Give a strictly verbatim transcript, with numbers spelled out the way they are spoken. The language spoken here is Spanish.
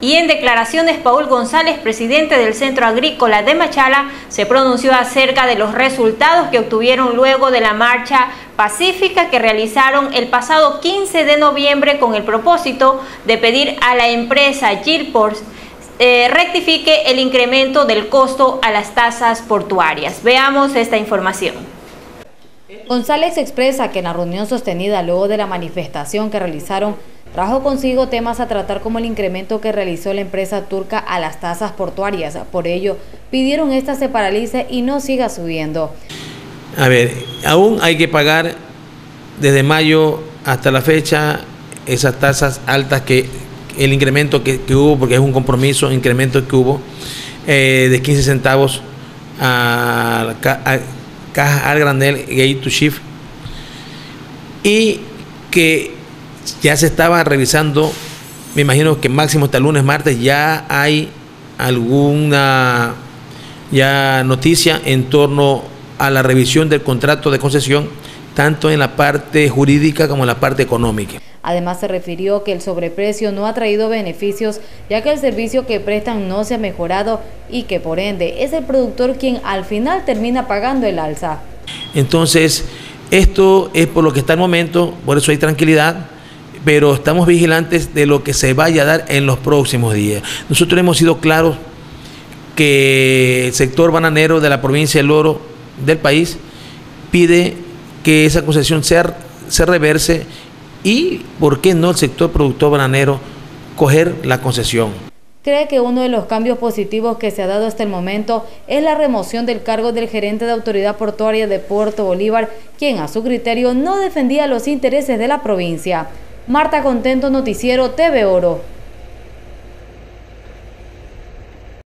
Y en declaraciones, Paul González, presidente del Centro Agrícola de Machala, se pronunció acerca de los resultados que obtuvieron luego de la marcha pacífica que realizaron el pasado quince de noviembre con el propósito de pedir a la empresa Gilports eh, rectifique el incremento del costo a las tasas portuarias. Veamos esta información. González expresa que en la reunión sostenida luego de la manifestación que realizaron trajo consigo temas a tratar como el incremento que realizó la empresa turca a las tasas portuarias. Por ello, pidieron esta se paralice y no siga subiendo. A ver, aún hay que pagar desde mayo hasta la fecha esas tasas altas, que el incremento que, que hubo, porque es un compromiso, incremento que hubo eh, de quince centavos a, a, a caja al granel, gate to shift, y que ya se estaba revisando, me imagino que máximo hasta el lunes, martes, ya hay alguna ya noticia en torno a la revisión del contrato de concesión, tanto en la parte jurídica como en la parte económica. Además, se refirió que el sobreprecio no ha traído beneficios, ya que el servicio que prestan no se ha mejorado y que por ende es el productor quien al final termina pagando el alza. Entonces, esto es por lo que está el momento, por eso hay tranquilidad, pero estamos vigilantes de lo que se vaya a dar en los próximos días. Nosotros hemos sido claros que el sector bananero de la provincia del Oro del país pide que esa concesión sea, se reverse y, ¿por qué no el sector productor bananero coger la concesión? Cree que uno de los cambios positivos que se ha dado hasta el momento es la remoción del cargo del gerente de Autoridad Portuaria de Puerto Bolívar, quien a su criterio no defendía los intereses de la provincia. Marta Contento, Noticiero T V Oro.